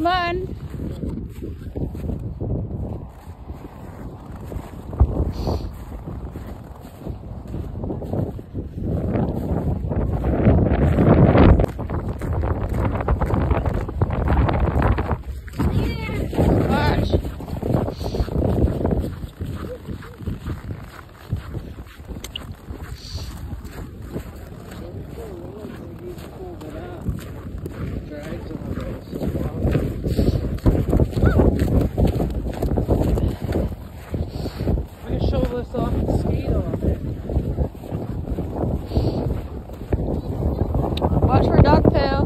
Come on. Watch for duck tail.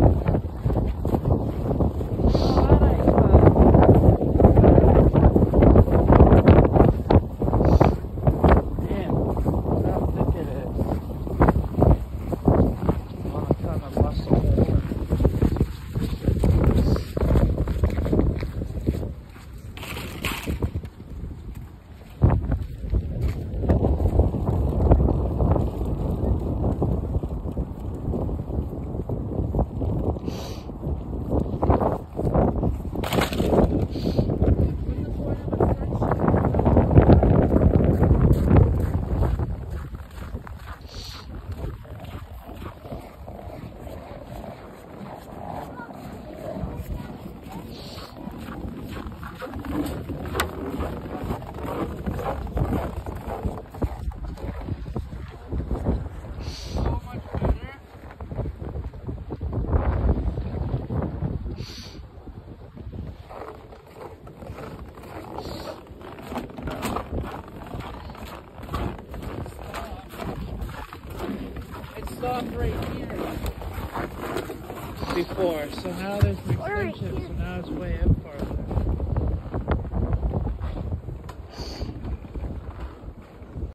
Damn, look how thick it is. On a ton of muscle. Stopped right here before, so now there's an extension, so now it's way up farther.